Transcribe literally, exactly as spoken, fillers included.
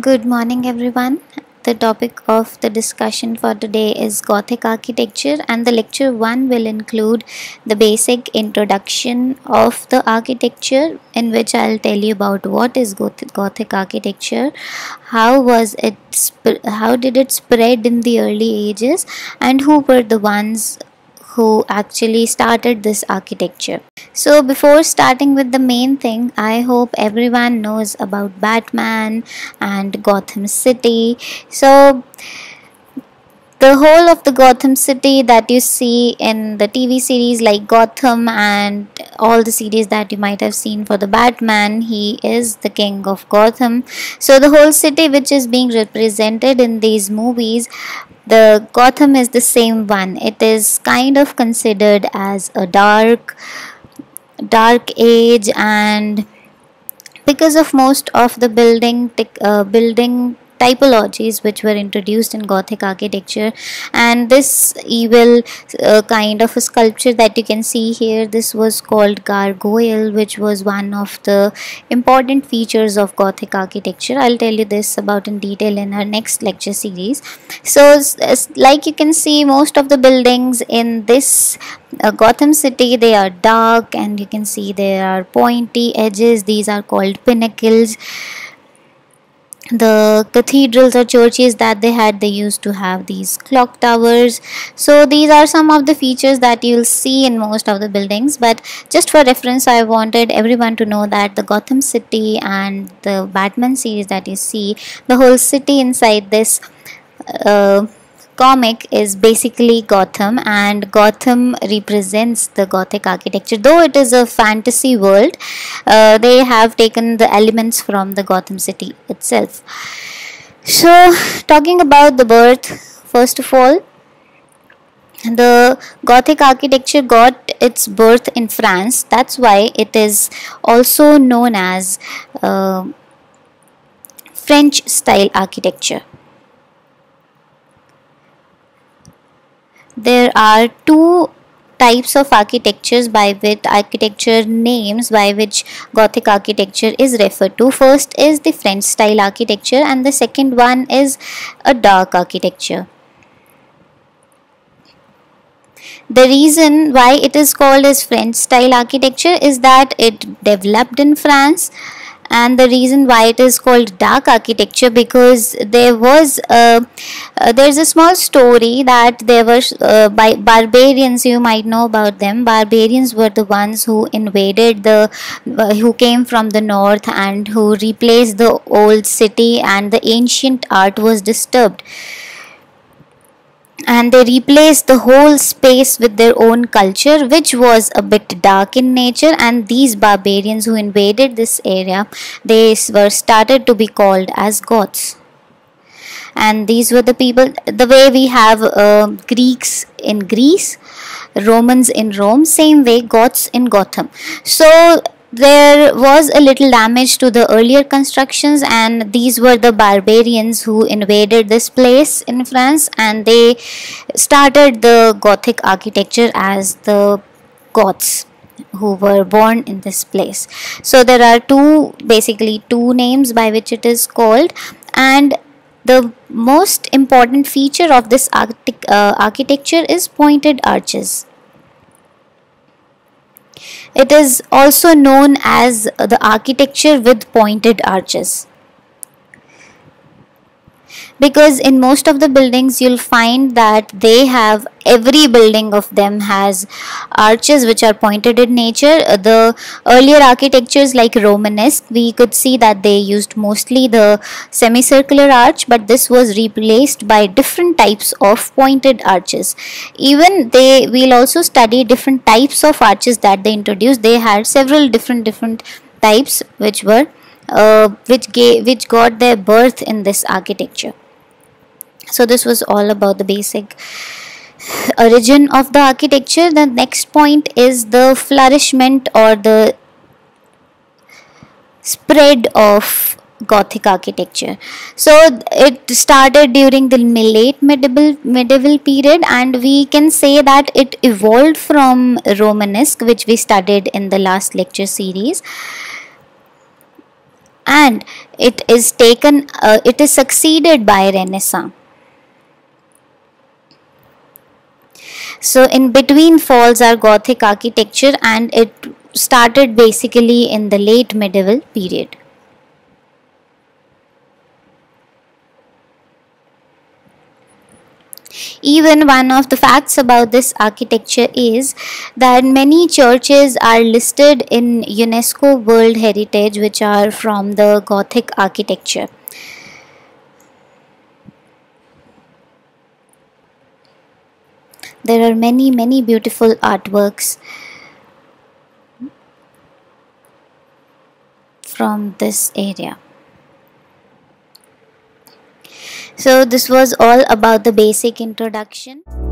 Good morning, everyone. The topic of the discussion for today is Gothic architecture, and the lecture one will include the basic introduction of the architecture, in which I'll tell you about what is Gothic, Gothic architecture, how was it, how did it spread in the early ages, and who were the ones who actually started this architecture. So before starting with the main thing, I hope everyone knows about Batman and Gotham City. So the whole of the Gotham City that you see in the T V series like Gotham and all the series that you might have seen for the Batman, he is the king of Gotham. So the whole city which is being represented in these movies, the Gotham is the same one. It is kind of considered as a dark dark age, and because of most of the building uh, building typologies which were introduced in Gothic architecture, and this evil uh, kind of a sculpture that you can see here, this was called gargoyle, which was one of the important features of Gothic architecture. I'll tell you this about in detail in our next lecture series. So like you can see, most of the buildings in this uh, Gotham City, they are dark, and you can see there are pointy edges. These are called pinnacles. The cathedrals or churches that they had, they used to have these clock towers. So these are some of the features that you'll see in most of the buildings, but just for reference, I wanted everyone to know that the Gotham City and the Batman series that you see, the whole city inside this uh, comic is basically Gotham, and Gotham represents the Gothic architecture. Though it is a fantasy world, uh, they have taken the elements from the Gotham City itself. So talking about the birth, first of all, the Gothic architecture got its birth in France. That's why it is also known as uh, French style architecture. There are two types of architectures by which architecture names by which Gothic architecture is referred to. First is the French style architecture, and the second one is a dark architecture. The reason why it is called as French style architecture is that it developed in France, and the reason why it is called dark architecture, because there was a, uh, there's a small story that there were uh, by barbarians. You might know about them. Barbarians were the ones who invaded the uh, who came from the north and who replaced the old city, and the ancient art was disturbed, and they replaced the whole space with their own culture, which was a bit dark in nature. And these barbarians who invaded this area, they were started to be called as Goths. And these were the people, the way we have uh, Greeks in Greece, Romans in Rome, same way Goths in Gotham. So there was a little damage to the earlier constructions, and these were the barbarians who invaded this place in France, and they started the Gothic architecture as the Goths who were born in this place. So there are two, basically two names by which it is called, and the most important feature of this architect, uh, architecture is pointed arches. It is also known as the architecture with pointed arches, because in most of the buildings you'll find that they have, every building of them has arches which are pointed in nature. The earlier architectures like Romanesque, we could see that they used mostly the semicircular arch, but this was replaced by different types of pointed arches. Even they will also study different types of arches that they introduced. They had several different different types which were uh, which gave which got their birth in this architecture. So this was all about the basic origin of the architecture. The next point is the flourishment or the spread of Gothic architecture. So it started during the late medieval medieval period, and we can say that it evolved from Romanesque, which we studied in the last lecture series. and it is taken uh, it is succeeded by Renaissance. So in between falls our Gothic architecture, and it started basically in the late medieval period. Even one of the facts about this architecture is that many churches are listed in UNESCO World Heritage which are from the Gothic architecture. There are many, many beautiful artworks from this area. So this was all about the basic introduction.